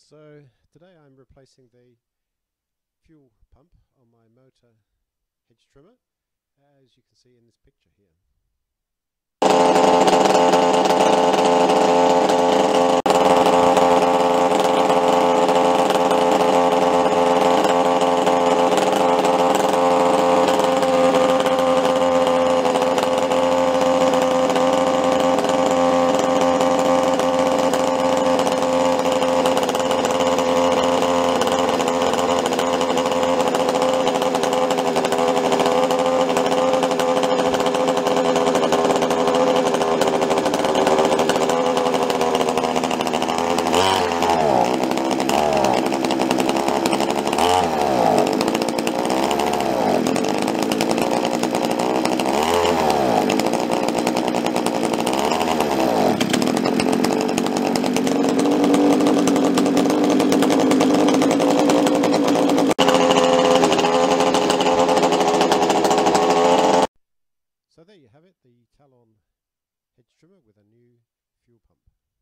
So today I'm replacing the fuel pump on my motor hedge trimmer, as you can see in this picture here. So there you have it, the Talon hedge trimmer with a new fuel pump.